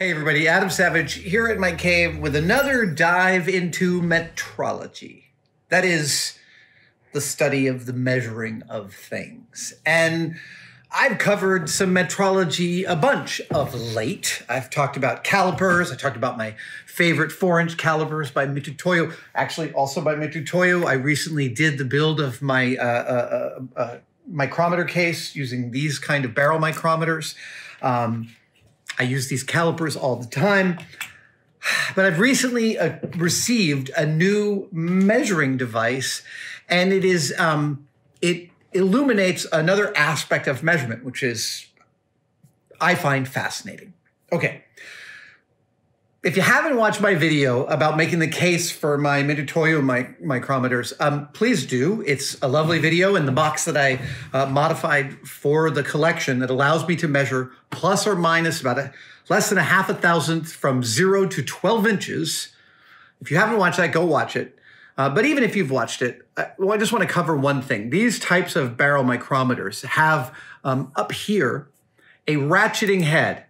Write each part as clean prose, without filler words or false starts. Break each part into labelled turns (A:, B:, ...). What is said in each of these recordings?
A: Hey everybody, Adam Savage here at my cave with another dive into metrology. That is the study of the measuring of things. And I've covered some metrology a bunch of late. I've talked about calipers. I talked about my favorite 4-inch calipers by Mitutoyo. Actually, also by Mitutoyo, I recently did the build of my micrometer case using these kind of barrel micrometers. I use these calipers all the time, but I've recently received a new measuring device, and it is it illuminates another aspect of measurement, which is I find fascinating. Okay. If you haven't watched my video about making the case for my Mitutoyo micrometers, please do. It's a lovely video in the box that I modified for the collection that allows me to measure plus or minus about less than a half a thousandth from 0 to 12 inches. If you haven't watched that, go watch it. But even if you've watched it, I just want to cover one thing. These types of barrel micrometers have up here a ratcheting head.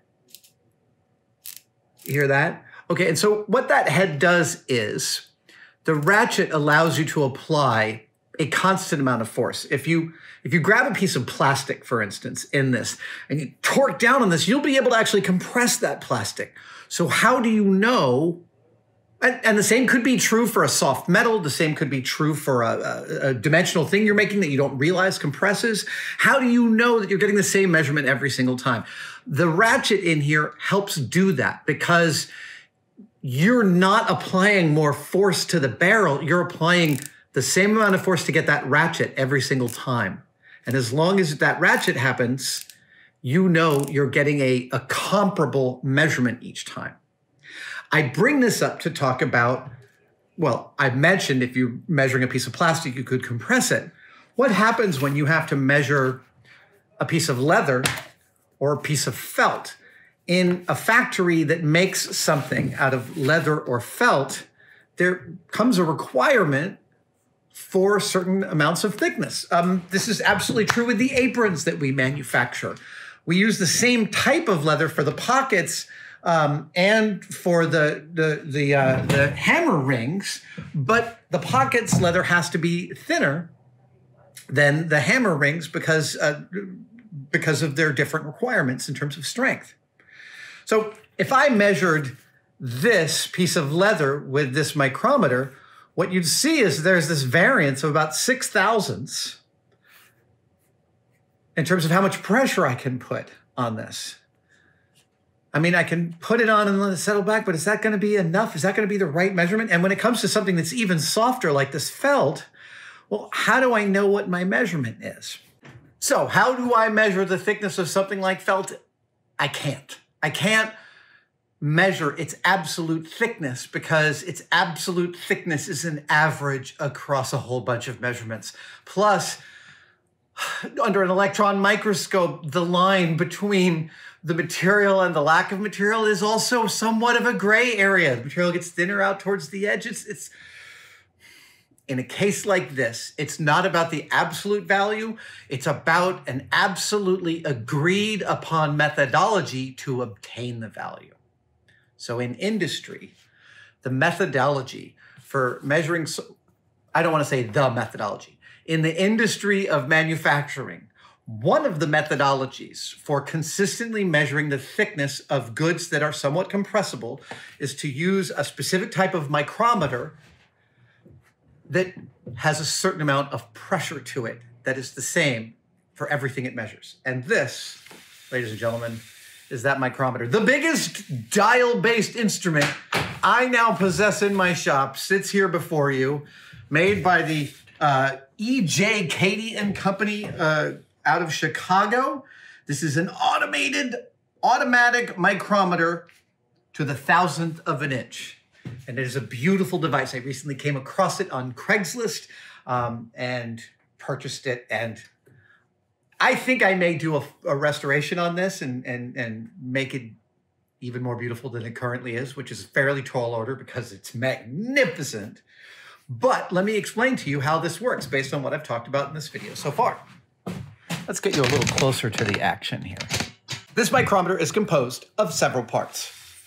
A: You hear that? Okay, and so what that head does is the ratchet allows you to apply a constant amount of force. If you grab a piece of plastic, for instance, in this, and you torque down on this, you'll be able to actually compress that plastic. So how do you know? And the same could be true for a soft metal. The same could be true for a dimensional thing you're making that you don't realize compresses. How do you know that you're getting the same measurement every single time? The ratchet in here helps do that because you're not applying more force to the barrel. You're applying the same amount of force to get that ratchet every single time. And as long as that ratchet happens, you know you're getting a comparable measurement each time. I bring this up to talk about, well, I mentioned if you're measuring a piece of plastic, you could compress it. What happens when you have to measure a piece of leather or a piece of felt? In a factory that makes something out of leather or felt, there comes a requirement for certain amounts of thickness. This is absolutely true with the aprons that we manufacture. We use the same type of leather for the pockets and for the hammer rings, but the pockets leather has to be thinner than the hammer rings because of their different requirements in terms of strength. So if I measured this piece of leather with this micrometer, what you'd see is there's this variance of about 6 thousandths in terms of how much pressure I can put on this. I mean, I can put it on and let it settle back, but is that going to be enough? Is that going to be the right measurement? And when it comes to something that's even softer like this felt, well, how do I know what my measurement is? So how do I measure the thickness of something like felt? I can't. I can't measure its absolute thickness because its absolute thickness is an average across a whole bunch of measurements. Plus, under an electron microscope, the line between the material and the lack of material is also somewhat of a gray area. The material gets thinner out towards the edge. It's in a case like this, it's not about the absolute value. It's about an absolutely agreed upon methodology to obtain the value. So in industry, the methodology for measuring, I don't want to say the methodology. In the industry of manufacturing, one of the methodologies for consistently measuring the thickness of goods that are somewhat compressible is to use a specific type of micrometer that has a certain amount of pressure to it that is the same for everything it measures. And this, ladies and gentlemen, is that micrometer. The biggest dial-based instrument I now possess in my shop sits here before you, made by the E.J. Cady and Company out of Chicago. This is an automatic micrometer to the thousandth of an inch. And it is a beautiful device. I recently came across it on Craigslist and purchased it. And I think I may do a restoration on this and make it even more beautiful than it currently is, which is a fairly tall order because it's magnificent. But let me explain to you how this works based on what I've talked about in this video so far. Let's get you a little closer to the action here. This micrometer is composed of several parts.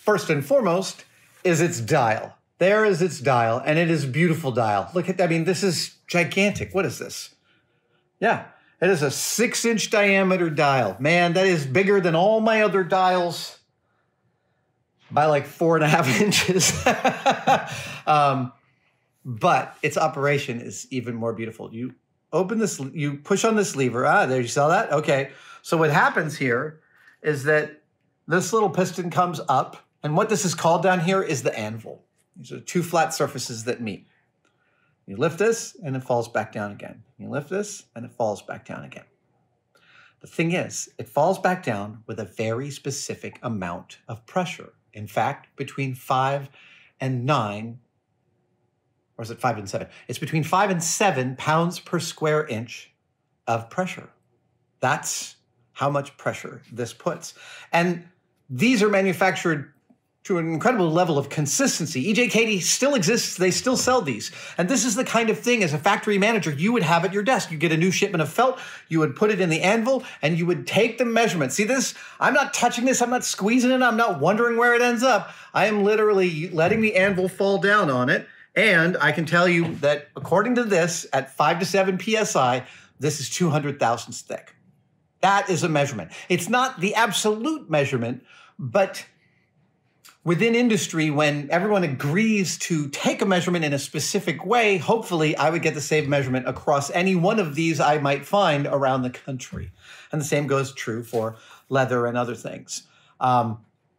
A: first and foremost is its dial. There is its dial, and it is a beautiful dial. Look at, I mean, this is gigantic. What is this? Yeah, it is a 6-inch diameter dial. Man, that is bigger than all my other dials by like 4.5 inches. But its operation is even more beautiful. You open this, you push on this lever. Ah, there, you saw that? Okay. So what happens here is that this little piston comes up, and what this is called down here is the anvil. These are two flat surfaces that meet. You lift this, and it falls back down again. You lift this, and it falls back down again. The thing is, it falls back down with a very specific amount of pressure. In fact, between 5 and 9, or is it 5 and 7? It's between 5 and 7 pounds per square inch of pressure. That's how much pressure this puts. And these are manufactured to an incredible level of consistency. EJKD still exists. They still sell these. And this is the kind of thing, as a factory manager, you would have at your desk. You get a new shipment of felt, you would put it in the anvil, and you would take the measurement. See this? I'm not touching this. I'm not squeezing it. I'm not wondering where it ends up. I am literally letting the anvil fall down on it. And I can tell you that according to this, at 5 to 7 PSI, this is 200 thousandths thick. That is a measurement. It's not the absolute measurement, but within industry, when everyone agrees to take a measurement in a specific way, hopefully I would get the same measurement across any one of these I might find around the country. And the same goes true for leather and other things. I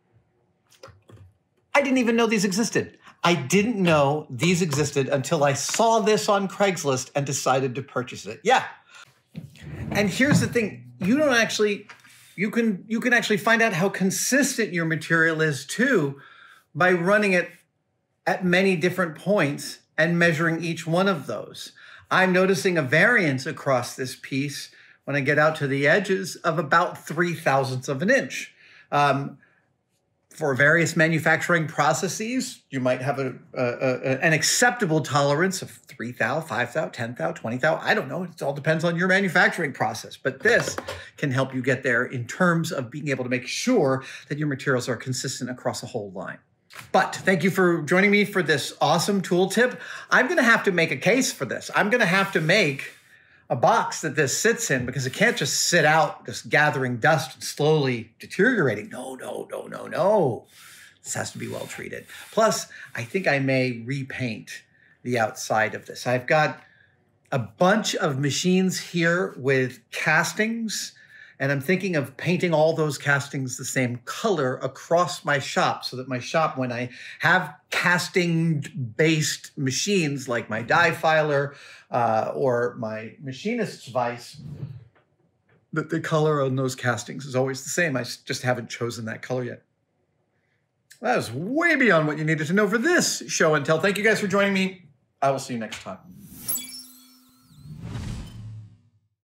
A: didn't even know these existed. I didn't know these existed until I saw this on Craigslist and decided to purchase it. Yeah. And here's the thing. You can actually find out how consistent your material is too by running it at many different points and measuring each one of those. I'm noticing a variance across this piece when I get out to the edges of about 0.003 of an inch. For various manufacturing processes, you might have an acceptable tolerance of 3 thou, 5 thou, 10 thou, 20 thou. I don't know. It all depends on your manufacturing process. But this can help you get there in terms of being able to make sure that your materials are consistent across a whole line. But thank you for joining me for this awesome tool tip. I'm going to have to make a case for this. I'm going to have to make a box that this sits in, because it can't just sit out, just gathering dust and slowly deteriorating. No. This has to be well treated. Plus, I think I may repaint the outside of this. I've got a bunch of machines here with castings, and I'm thinking of painting all those castings the same color across my shop, so that my shop, when I have casting-based machines like my die filer or my machinist's vise, that the color on those castings is always the same. I just haven't chosen that color yet. That is way beyond what you needed to know for this show and tell. Thank you guys for joining me. I will see you next time.